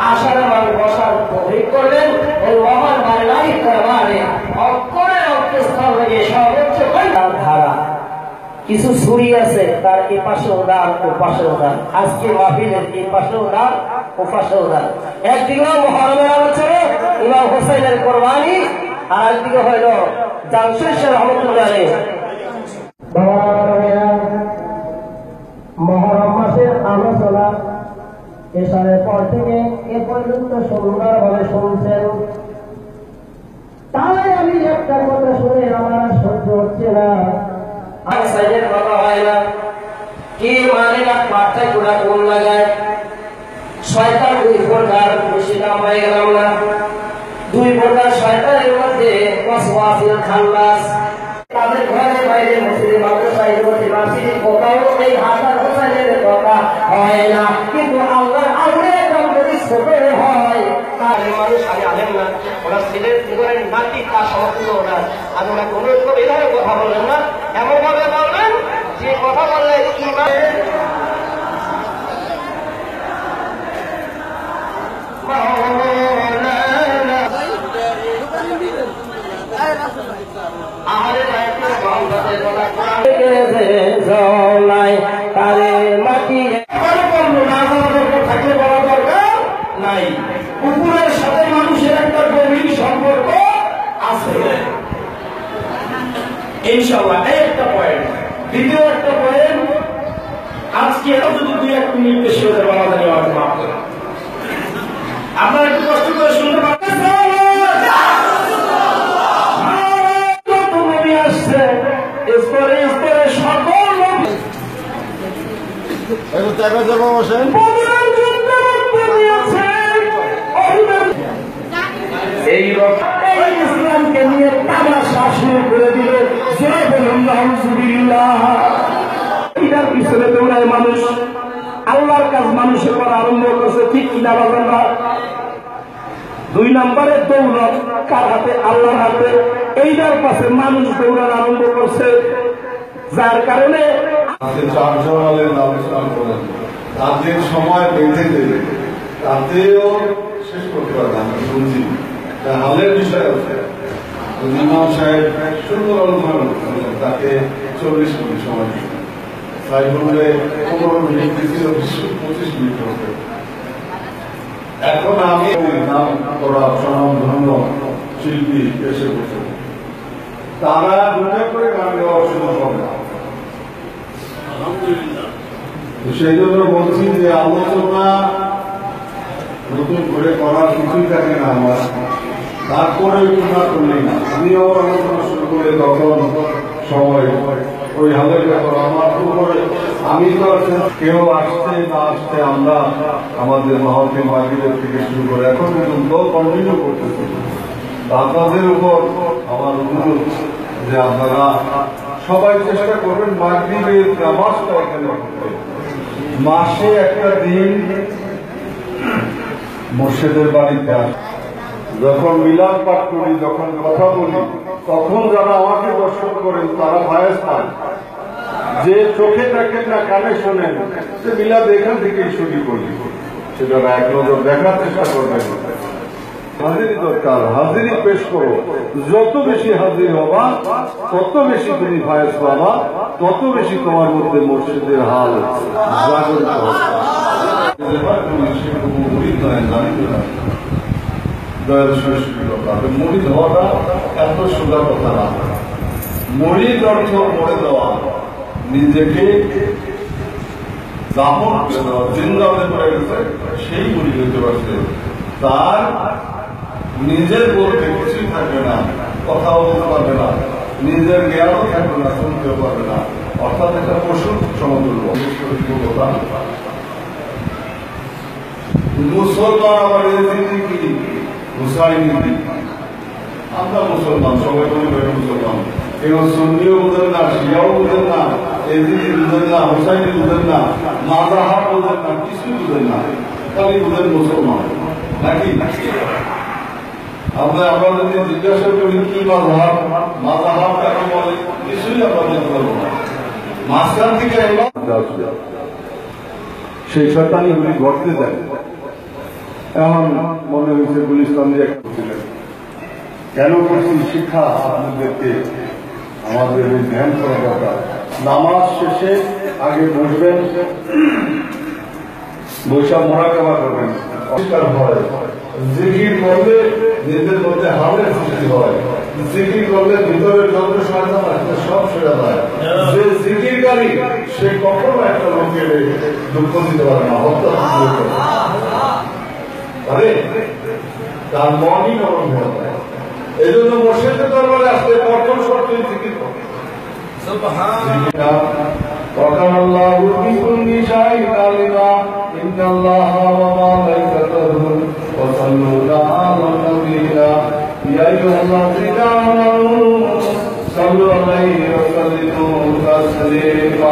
আশার মান বসার তৌফিক করলেন। এই মহান বাংলায় দরবারে অক্ষরে অক্ষস্থল থেকে সর্বোচ্চ ধারা কিছু ছুরি আছে, তার এ পাশে উদার ও পাশে উদার। আজকে মাহফিলের এই পাশে উদার ও পাশে উদার। একদিকে মুহররমের আলোচনা ইমাম হোসেনের কোরবানি, আর একদিকে হইল জামশেদ রহমতুল্লাহ আলাইহি। মুহররম মাসের আলোচনা এশারের পর থেকে এ পর্যন্ত সুন্দরভাবে শুনছেন। তাই আমি একটা কথা শুনে আমার সহ্য হচ্ছে না। সাইজের কথা হয় না কি মানে না পাঠায় গুড়া কোন লাগায় শয়তান দুই প্রকার, বেশি নাম হয়ে গেলাম না। দুই প্রকার শয়তানের মধ্যে ওয়াসওয়াসিল খান্নাস, তাদের ঘরে বাইরে মসজিদে মাদ্রাসায় মসজিদে কোথাও এই হাসান হোসেনের কথা হয় না, কিন্তু আল্লাহর আউলিয়া যদি ছোট হয় তার মানুষ আমি আলেন না, ওরা ছেলের জীবনের নাতি তার সমতুল্য না। আমি ওরা কোনো এভাবে কথা বললেন না, এমন ভাবে বলবেন যে কথা বললে ইমান তারে মাটি থাকলে বলা দরকার নাই। কুকুরের সাথে মানুষের একটা গভীর সম্পর্ক আছে ইনশাআল্লাহ। এই একটা পয়েন্ট। দ্বিতীয় একটা পয়েন্ট, আজকে যদি দুই এক মিনিট বেশি হতে বাংলাদেশে আমাকে মাফ করে আপনারা একটু কষ্ট করে শুনতে পারবেন। আসছে স্তরে স্তরে সকল ইসলামকে নিয়ে তামাশা শুরু করে দিল। এটার পিছনে তোমরা মানুষ আল্লাহর কাজ মানুষের করা আরম্ভ করছে, ঠিক কিনা বলেন না? দুই নম্বরে দৌলত কার হাতে? আল্লাহর হাতে। এইটার পাশে মানুষ দৌড়ানো আরম্ভ করছে, যার কারণে তাদের সময় বেঁধে দেবে, তাতেও শেষ করতে পারবে। আমি শুনছি হালের বিষয় আছে, ইমাম সাহেব সুন্দর অনুধারণ করলেন, তাকে 40 মিনিট সময় দিল, 15 মিনিট দিয়েছিল, 25 মিনিট হবে। এখন আমি নাম করা স্বনামধন্য শিল্পী এসে বসে, তারা দুটা করে গান গাওয়ার সুযোগ হবে না। সেই জন্য বলছি যে আলোচনা নতুন করে করার কিছুই থাকে না আমার, তারপরে না করলেই না। আমি আবার আলোচনা শুরু করে তখন সময় ওই হালের ব্যাপার আমার উপরে। আমি তো কেউ আসতে না আসতে আমরা আমাদের মাহফিল মাহফিলের থেকে শুরু করে এখন পর্যন্ত কন্টিনিউ করতেছি। আপনাদের উপর আমার অনুরোধ যে আপনারা সবাই চেষ্টা করবেন মাগরিবের নামাজটা এখানে করতে। মাসে একটা দিন মুর্শিদের বাড়িতে আসে, যখন মিলাদ পাঠ করি, যখন কথা বলি, তখন যারা আমাকে দর্শন করেন তারা ভয়েস পান। যে চোখে দেখেন না, কানে শোনেন, যে মিলাদ এখান থেকেই শুরু করি, সেটা এক নজর দেখার চেষ্টা করবেন। হাজিরি দরকার, হাজিরি পেশ করো। যত বেশি হাজির হবা তত বেশি তুমি ভয়েস পাবা, তত বেশি তোমার মধ্যে মসজিদের হাল জাগরিত হবে। মুড়ি ধোয়াটা এত সোজা কথা না। মুড়ির অর্থ মরে দেওয়া, নিজেকে দাপন করে দেওয়া, জিন্দাতে পড়ে গেছে সেই মুড়ি হতে পারছে। তার নিজের বলতে কিছুই থাকবে না, কথাও বলতে পারবে না, নিজের জ্ঞানও থাকবে না, শুনতেও পারবে না, অর্থাৎ একটা পশুর সমতুল্য। মুসলমান আবার কি হুসাইনি, আমরা মুসলমান, সবাই বলি মুসলমান। কেউ সুন্নিও বুঝেন না, শিয়াও বুঝেন না, এদিকে বুঝেন না, হুসাইনি বুঝেন না, মাজাহাব বুঝেন না, কিছুই বুঝেন না, খালি বুঝেন মুসলমান নাকি? আমরা যদি জিজ্ঞাসা করি কি মাযহাব, মাযহাব কাকে বলে, কিছুই আমরা বলতে পারবো না। মাঝখান থেকে সেই শয়তানি গুলি ঘটতে দেয়। এখন মনে হয়েছে গুলিস্তান দিয়ে করছিলেন কেন করছি শিক্ষা আপনাদেরকে আমাদের ধ্যান করা দরকার। নামাজ শেষে আগে বসবেন, বৈশাখ মোরাকাবা করবেন, অস্কার হয়, জিকির করলে নিজেদের মধ্যে হাওয়ার সৃষ্টি হয়, জিকির করলে ভিতরের যত সাধনা আছে সব সেরা যায়। যে জিকিরকারী সে কখনো একটা লোকের দুঃখ দিতে পারে না, হত্যা পারে, তার মনই নরম হয়ে যায়। এই জন্য মসজিদের দরবারে আসলে প্রথম শর্ত জিকির করে। وكان الله بكل شيء عليما إن الله وملائكته يصلون على النبي يا أيها الذين آمنوا صلوا عليه وسلموا تسليما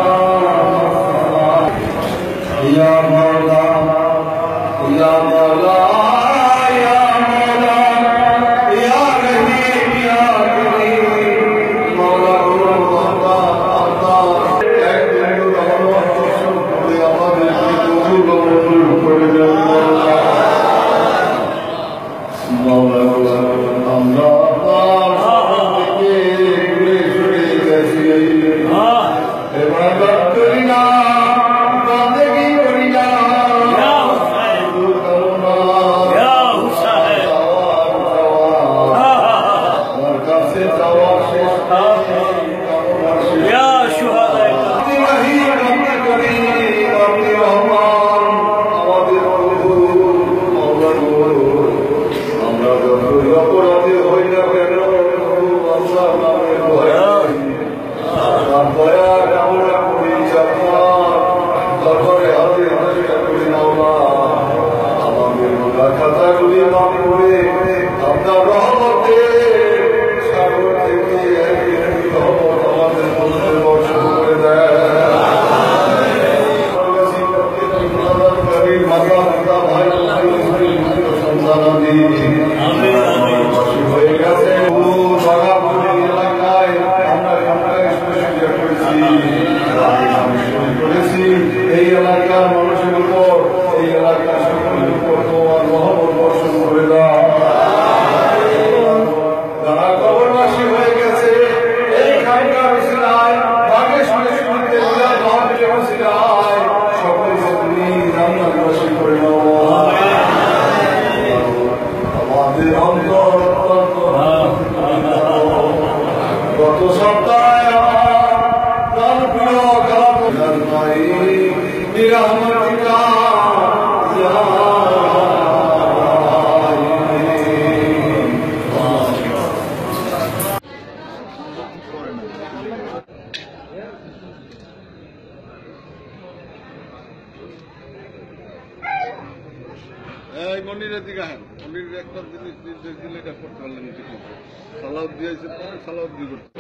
Ya Mawla ভাই মনিরের দিকে হ্যাঁ মনিরের একটা জিনিস নির্দেশ দিলে এটা করতে পারলেন ঠিক মতো সালাদ দিয়েছে পরে সালাদ দিয়ে করতে